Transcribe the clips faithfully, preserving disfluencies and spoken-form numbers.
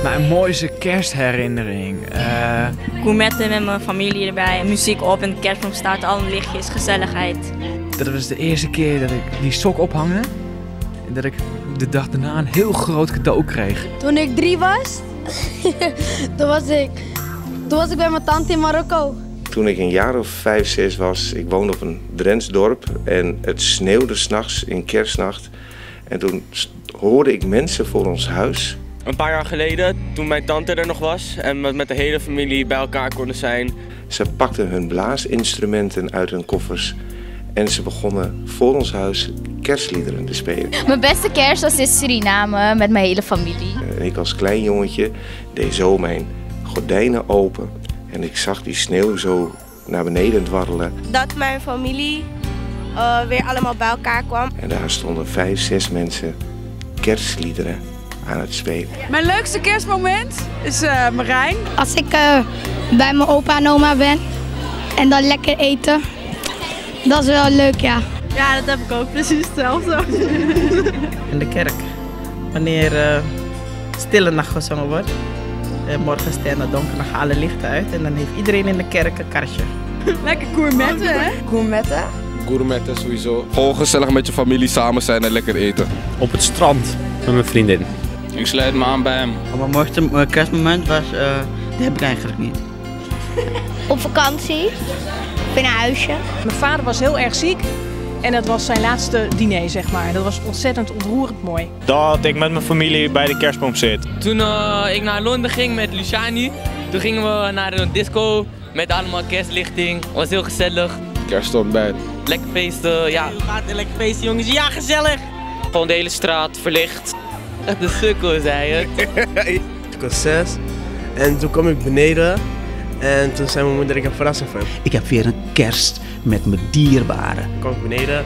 Mijn mooiste kerstherinnering? Uh... Gourmetten met mijn familie erbij, muziek op en de kerstboom staat, alle lichtjes, gezelligheid. Dat was de eerste keer dat ik die sok ophangde en dat ik de dag daarna een heel groot cadeau kreeg. Toen ik drie was, toen, was ik, toen was ik bij mijn tante in Marokko. Toen ik een jaar of vijf, zes was, ik woonde op een Drents dorp en het sneeuwde 's nachts in kerstnacht. En toen hoorde ik mensen voor ons huis. Een paar jaar geleden, toen mijn tante er nog was en we met de hele familie bij elkaar konden zijn. Ze pakten hun blaasinstrumenten uit hun koffers en ze begonnen voor ons huis kerstliederen te spelen. Mijn beste kerst was in Suriname met mijn hele familie. En ik als klein jongetje deed zo mijn gordijnen open en ik zag die sneeuw zo naar beneden dwarrelen. Dat mijn familie uh, weer allemaal bij elkaar kwam. En daar stonden vijf, zes mensen kerstliederen aan het spelen. Mijn leukste kerstmoment is uh, Marijn. Als ik uh, bij mijn opa en oma ben en dan lekker eten, dat is wel leuk, ja. Ja, dat heb ik ook precies hetzelfde. In de kerk, wanneer uh, stille nacht gezongen wordt. En morgen staan de donker, dan gaan alle lichten uit en dan heeft iedereen in de kerk een karsje. Lekker gourmetten, hè? Gourmetten? Gourmetten sowieso. Gewoon gezellig met je familie samen zijn en lekker eten. Op het strand met mijn vriendin. Ik sluit me aan bij hem. Mijn mooiste kerstmoment was, uh, die heb ik eigenlijk niet. Op vakantie, in een huisje. Mijn vader was heel erg ziek en dat was zijn laatste diner, zeg maar. Dat was ontzettend ontroerend mooi. Dat ik met mijn familie bij de kerstboom zit. Toen uh, ik naar Londen ging met Luciani, toen gingen we naar een disco met allemaal kerstlichting. Het was heel gezellig. Kerstontbijt. Lekker feesten, ja. Hoe gaat het lekker feesten, jongens? Ja, gezellig! Gewoon de hele straat verlicht. Echt een sukkel, zei het. Ik was zes en toen kwam ik beneden en toen zei mijn moeder ik heb verrassing voor hem. Ik heb weer een kerst met mijn dierbaren. Toen kwam ik beneden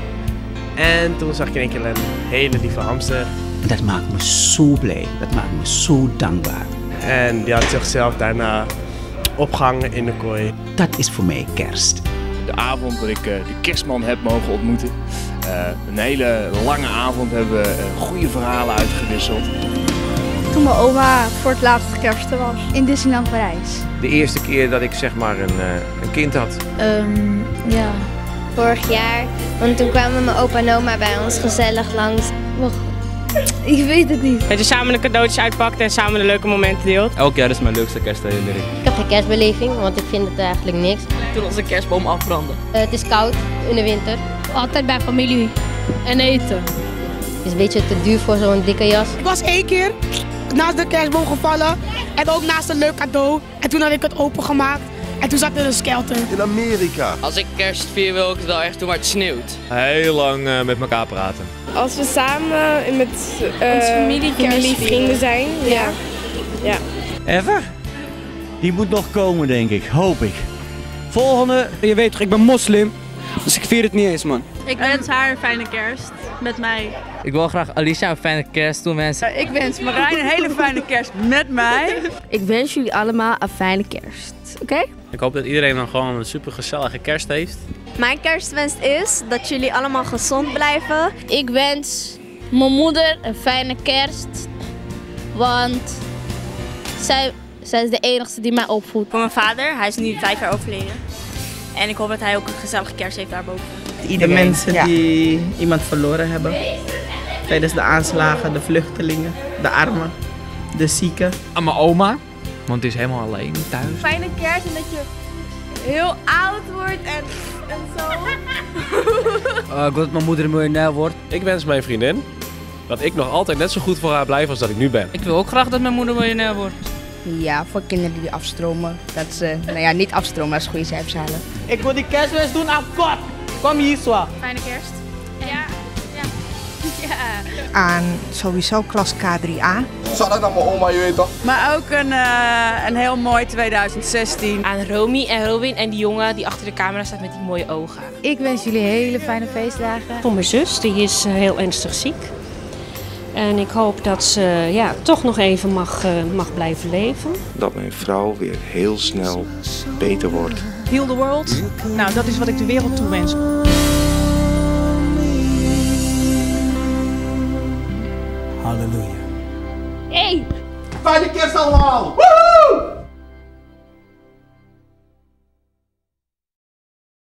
en toen zag ik in één keer een hele lieve hamster. Dat maakt me zo blij, dat maakt me zo dankbaar. En die had zichzelf daarna opgehangen in de kooi. Dat is voor mij kerst. De avond dat ik uh, de kerstman heb mogen ontmoeten. Uh, een hele lange avond hebben we uh, goede verhalen uitgewisseld. Toen mijn oma voor het laatst kersten was. In Disneyland Parijs. De eerste keer dat ik zeg maar een, uh, een kind had. Um, ja. Vorig jaar, want toen kwamen mijn opa en oma bij ons gezellig langs. Wacht, ik weet het niet. Dat je samen de cadeautjes uitpakt en samen de leuke momenten deelt. Elk jaar is mijn leukste kerstherinnering. Ik heb geen kerstbeleving, want ik vind het eigenlijk niks. Toen onze kerstboom afbrandde. Uh, het is koud in de winter. Altijd bij familie. En eten. Het is een beetje te duur voor zo'n dikke jas. Ik was één keer naast de kerstboom gevallen en ook naast een leuk cadeau. En toen had ik het opengemaakt en toen zat er een skelter. In Amerika. Als ik kerst vier wil ik het wel echt doen waar het sneeuwt. Heel lang uh, met elkaar praten. Als we samen met uh, onze familie, familie vrienden zijn, ja. ja. Even? Die moet nog komen, denk ik. Hoop ik. Volgende, je weet toch, ik ben moslim, dus ik vier het niet eens, man. Ik wens haar een fijne kerst met mij. Ik wil graag Alicia een fijne kerst toewensen. Ik wens Marijn een hele fijne kerst met mij. Ik wens jullie allemaal een fijne kerst, oké? Okay? Ik hoop dat iedereen dan gewoon een super gezellige kerst heeft. Mijn kerstwens is dat jullie allemaal gezond blijven. Ik wens mijn moeder een fijne kerst, want zij, zij is de enige die mij opvoedt. Voor mijn vader, hij is nu vijf jaar overleden. En ik hoop dat hij ook een gezellige kerst heeft daarboven. Iedereen, de mensen ja. die iemand verloren hebben tijdens de aanslagen, de vluchtelingen, de armen, de zieken. Aan mijn oma, want die is helemaal alleen thuis. Fijne kerst en dat je heel oud wordt en, en zo. uh, ik wil dat mijn moeder een miljonair wordt. Ik wens mijn vriendin dat ik nog altijd net zo goed voor haar blijf als dat ik nu ben. Ik wil ook graag dat mijn moeder miljonair wordt. Ja, voor kinderen die afstromen. Dat ze, nou ja, niet afstromen, maar goede cijfers halen. Ik wil die kerstwens doen aan God. Kom hier zo. Fijne kerst. Ja. Ja. Ja. Aan sowieso klas K drie A. Zou dat aan mijn oma, je weet toch? Maar ook een, uh, een heel mooi twintig zestien. Aan Romy en Robin en die jongen die achter de camera staat met die mooie ogen. Ik wens jullie hele fijne feestdagen. Voor mijn zus, die is uh, heel ernstig ziek. En ik hoop dat ze ja, toch nog even mag, uh, mag blijven leven. Dat mijn vrouw weer heel snel beter wordt. Heal the world. Nou, dat is wat ik de wereld toewens. Halleluja. Hey, Fijne kerst allemaal! Woehoe!